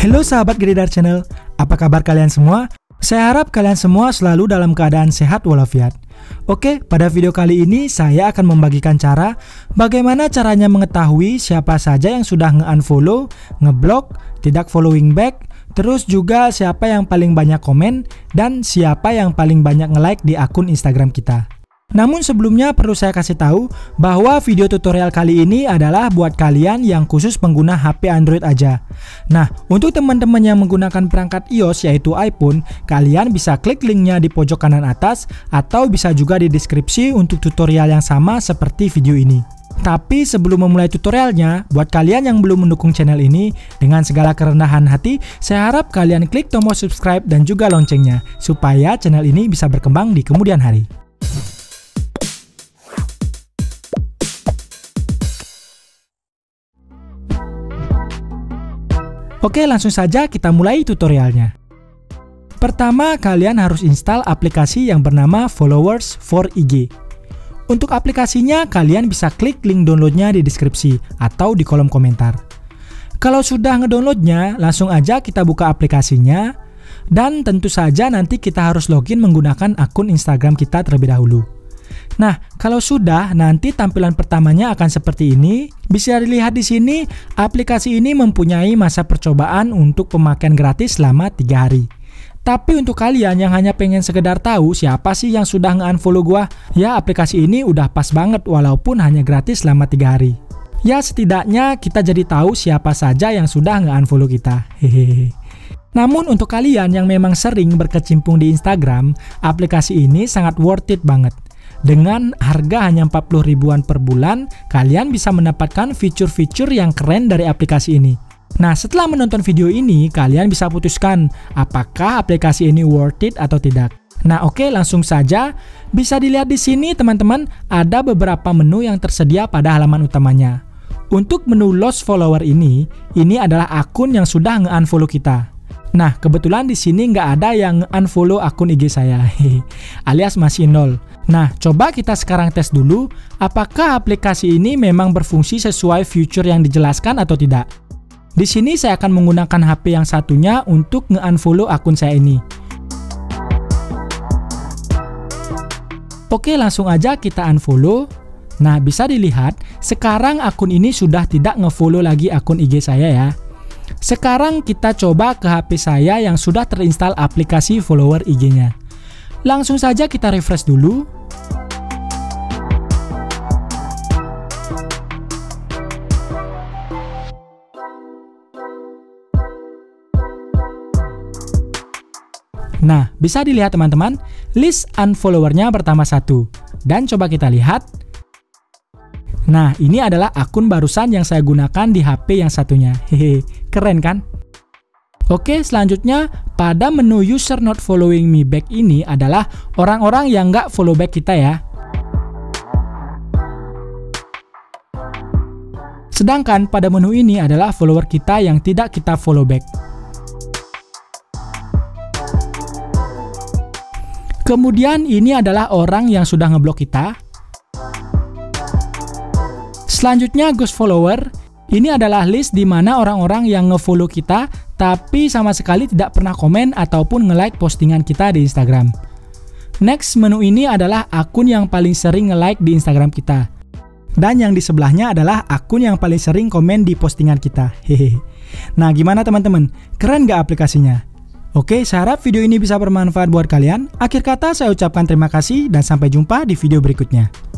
Halo sahabat Gridar Channel, apa kabar kalian semua? Saya harap kalian semua selalu dalam keadaan sehat walafiat. Oke, pada video kali ini saya akan membagikan cara bagaimana caranya mengetahui siapa saja yang sudah nge-unfollow, ngeblok, tidak following back, terus juga siapa yang paling banyak komen, dan siapa yang paling banyak nge-like di akun Instagram kita. Namun sebelumnya perlu saya kasih tahu bahwa video tutorial kali ini adalah buat kalian yang khusus pengguna HP Android aja. Nah, untuk teman-teman yang menggunakan perangkat iOS yaitu iPhone, kalian bisa klik linknya di pojok kanan atas atau bisa juga di deskripsi untuk tutorial yang sama seperti video ini. Tapi sebelum memulai tutorialnya, buat kalian yang belum mendukung channel ini, dengan segala kerendahan hati, saya harap kalian klik tombol subscribe dan juga loncengnya, supaya channel ini bisa berkembang di kemudian hari. Oke, langsung saja kita mulai tutorialnya. Pertama, kalian harus install aplikasi yang bernama Followers for IG. Untuk aplikasinya, kalian bisa klik link downloadnya di deskripsi atau di kolom komentar. Kalau sudah ngedownloadnya, langsung aja kita buka aplikasinya. Dan tentu saja nanti kita harus login menggunakan akun Instagram kita terlebih dahulu. Nah, kalau sudah, nanti tampilan pertamanya akan seperti ini. Bisa dilihat di sini, aplikasi ini mempunyai masa percobaan untuk pemakaian gratis selama 3 hari. Tapi untuk kalian yang hanya pengen sekedar tahu siapa sih yang sudah nge-unfollow gua, ya aplikasi ini udah pas banget walaupun hanya gratis selama 3 hari. Ya setidaknya kita jadi tahu siapa saja yang sudah nge-unfollow kita. Hehehe. Namun untuk kalian yang memang sering berkecimpung di Instagram, aplikasi ini sangat worth it banget. Dengan harga hanya 40 ribuan per bulan, kalian bisa mendapatkan fitur-fitur yang keren dari aplikasi ini. Nah, setelah menonton video ini, kalian bisa putuskan apakah aplikasi ini worth it atau tidak. Nah, oke, langsung saja. Bisa dilihat di sini, teman-teman, ada beberapa menu yang tersedia pada halaman utamanya. Untuk menu Lost Follower ini adalah akun yang sudah nge-unfollow kita. Nah, kebetulan di sini nggak ada yang unfollow akun IG saya, alias masih 0. Nah, coba kita sekarang tes dulu, apakah aplikasi ini memang berfungsi sesuai fitur yang dijelaskan atau tidak. Di sini saya akan menggunakan HP yang satunya untuk nge-unfollow akun saya ini. Oke, langsung aja kita unfollow. Nah, bisa dilihat, sekarang akun ini sudah tidak nge-follow lagi akun IG saya ya. Sekarang kita coba ke HP saya yang sudah terinstall aplikasi follower IG-nya. Langsung saja kita refresh dulu. Nah, bisa dilihat teman-teman, list unfollower-nya bertambah 1. Dan coba kita lihat. Nah, ini adalah akun barusan yang saya gunakan di HP yang satunya. Hehe, keren kan? Oke, selanjutnya pada menu user not following me back ini adalah orang-orang yang nggak follow back kita ya. Sedangkan pada menu ini adalah follower kita yang tidak kita follow back. Kemudian ini adalah orang yang sudah ngeblok kita. Selanjutnya ghost follower, ini adalah list di mana orang-orang yang nge-follow kita tapi sama sekali tidak pernah komen ataupun nge-like postingan kita di Instagram. Next, menu ini adalah akun yang paling sering nge-like di Instagram kita. Dan yang di sebelahnya adalah akun yang paling sering komen di postingan kita. Hehehe. Nah, gimana teman-teman? Keren gak aplikasinya? Oke, saya harap video ini bisa bermanfaat buat kalian. Akhir kata saya ucapkan terima kasih dan sampai jumpa di video berikutnya.